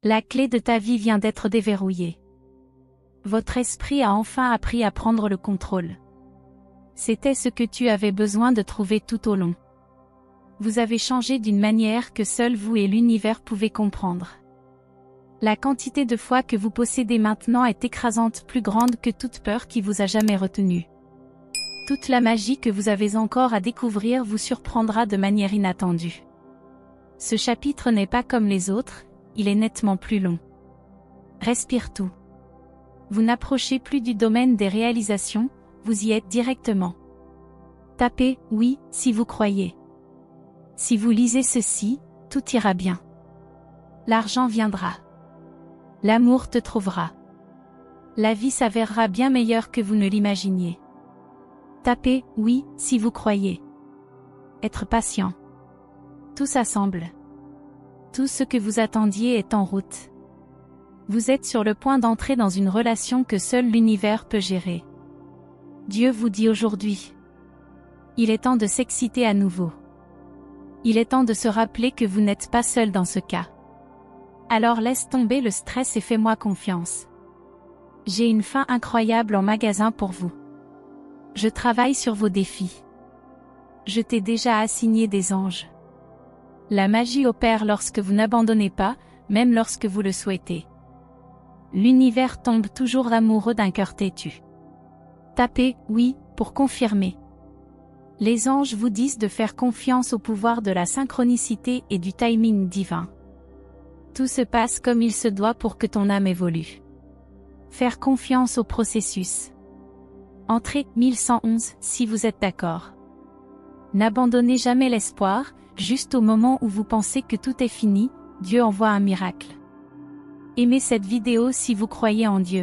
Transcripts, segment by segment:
La clé de ta vie vient d'être déverrouillée. Votre esprit a enfin appris à prendre le contrôle. C'était ce que tu avais besoin de trouver tout au long. Vous avez changé d'une manière que seul vous et l'univers pouvaient comprendre. La quantité de foi que vous possédez maintenant est écrasante, plus grande que toute peur qui vous a jamais retenu. Toute la magie que vous avez encore à découvrir vous surprendra de manière inattendue. Ce chapitre n'est pas comme les autres, il est nettement plus long. Respire tout. Vous n'approchez plus du domaine des réalisations, vous y êtes directement. Tapez « oui » si vous croyez. Si vous lisez ceci, tout ira bien. L'argent viendra. L'amour te trouvera. La vie s'avérera bien meilleure que vous ne l'imaginiez. Tapez « oui » si vous croyez. Être patient. Tout s'assemble. Tout ce que vous attendiez est en route. Vous êtes sur le point d'entrer dans une relation que seul l'univers peut gérer. Dieu vous dit aujourd'hui. Il est temps de s'exciter à nouveau. Il est temps de se rappeler que vous n'êtes pas seul dans ce cas. Alors laisse tomber le stress et fais-moi confiance. J'ai une fin incroyable en magasin pour vous. Je travaille sur vos défis. Je t'ai déjà assigné des anges. La magie opère lorsque vous n'abandonnez pas, même lorsque vous le souhaitez. L'univers tombe toujours amoureux d'un cœur têtu. Tapez « oui » pour confirmer. Les anges vous disent de faire confiance au pouvoir de la synchronicité et du timing divin. Tout se passe comme il se doit pour que ton âme évolue. Faire confiance au processus. Entrez 1111 si vous êtes d'accord. N'abandonnez jamais l'espoir, juste au moment où vous pensez que tout est fini, Dieu envoie un miracle. Aimez cette vidéo si vous croyez en Dieu.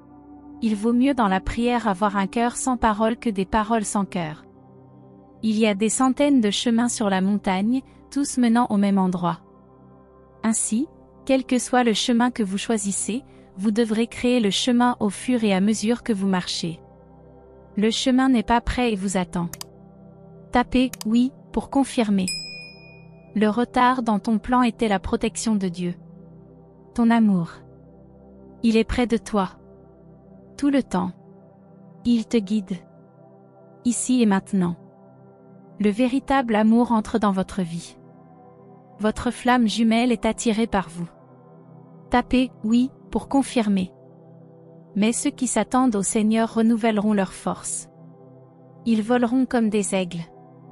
Il vaut mieux dans la prière avoir un cœur sans parole que des paroles sans cœur. Il y a des centaines de chemins sur la montagne, tous menant au même endroit. Ainsi, quel que soit le chemin que vous choisissez, vous devrez créer le chemin au fur et à mesure que vous marchez. Le chemin n'est pas prêt et vous attend. Tapez « oui » pour confirmer. Le retard dans ton plan était la protection de Dieu. Ton amour. Il est près de toi. Tout le temps. Il te guide. Ici et maintenant. Le véritable amour entre dans votre vie. Votre flamme jumelle est attirée par vous. Tapez « oui » pour confirmer. Mais ceux qui s'attendent au Seigneur renouvelleront leur force. Ils voleront comme des aigles.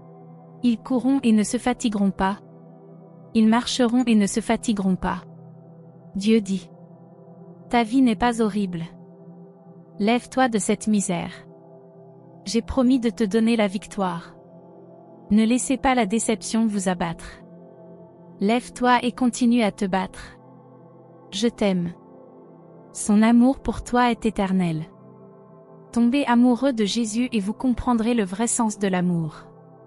Ils courront et ne se fatigueront pas. Ils marcheront et ne se fatigueront pas. Dieu dit. Ta vie n'est pas horrible. Lève-toi de cette misère. J'ai promis de te donner la victoire. Ne laissez pas la déception vous abattre. Lève-toi et continue à te battre. Je t'aime. Son amour pour toi est éternel. Tombez amoureux de Jésus et vous comprendrez le vrai sens de l'amour.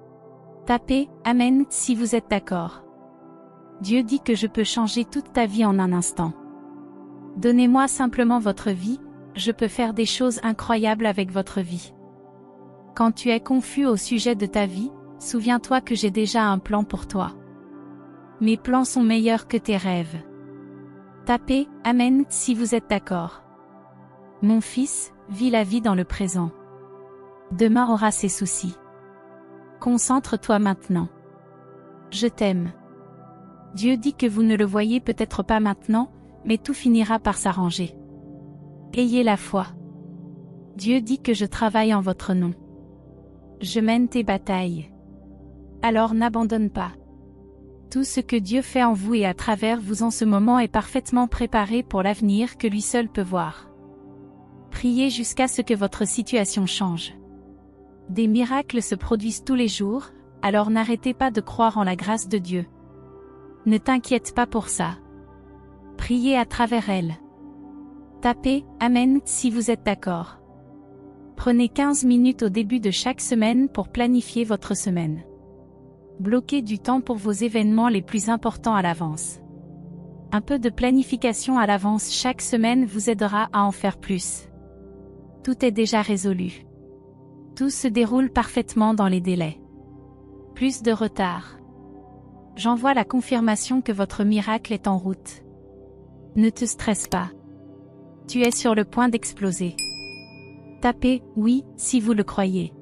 Tapez « Amen » si vous êtes d'accord. Dieu dit que je peux changer toute ta vie en un instant. Donnez-moi simplement votre vie, je peux faire des choses incroyables avec votre vie. Quand tu es confus au sujet de ta vie, souviens-toi que j'ai déjà un plan pour toi. Mes plans sont meilleurs que tes rêves. Tapez « Amen » si vous êtes d'accord. Mon fils, vis la vie dans le présent. Demain aura ses soucis. Concentre-toi maintenant. Je t'aime. Dieu dit que vous ne le voyez peut-être pas maintenant, mais tout finira par s'arranger. Ayez la foi. Dieu dit que je travaille en votre nom. Je mène tes batailles. Alors n'abandonne pas. Tout ce que Dieu fait en vous et à travers vous en ce moment est parfaitement préparé pour l'avenir que lui seul peut voir. Priez jusqu'à ce que votre situation change. Des miracles se produisent tous les jours, alors n'arrêtez pas de croire en la grâce de Dieu. Ne t'inquiète pas pour ça. Priez à travers elle. Tapez « Amen » si vous êtes d'accord. Prenez 15 minutes au début de chaque semaine pour planifier votre semaine. Bloquez du temps pour vos événements les plus importants à l'avance. Un peu de planification à l'avance chaque semaine vous aidera à en faire plus. Tout est déjà résolu. Tout se déroule parfaitement dans les délais. Plus de retard. J'envoie la confirmation que votre miracle est en route. Ne te stresse pas. Tu es sur le point d'exploser. Tapez « oui » si vous le croyez.